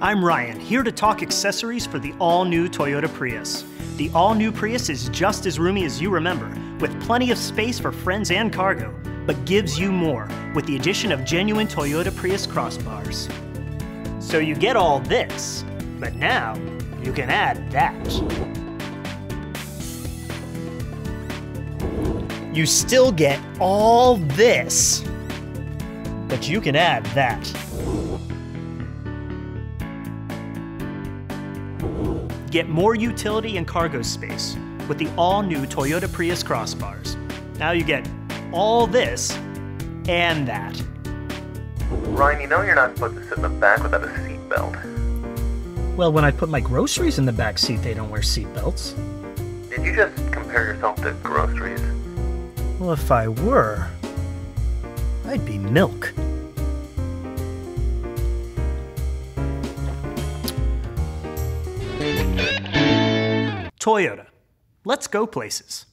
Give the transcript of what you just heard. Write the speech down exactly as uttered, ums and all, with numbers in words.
I'm Ryan, here to talk accessories for the all-new Toyota Prius. The all-new Prius is just as roomy as you remember, with plenty of space for friends and cargo, but gives you more with the addition of genuine Toyota Prius Crossbars. So you get all this, but now you can add that. You still get all this, but you can add that. Get more utility and cargo space with the all-new Toyota Prius Crossbars. Now you get all this and that. Ryan, you know you're not supposed to sit in the back without a seatbelt. Well, when I put my groceries in the back seat, they don't wear seatbelts. Did you just compare yourself to groceries? Well, if I were, I'd be milk. Toyota. Let's go places.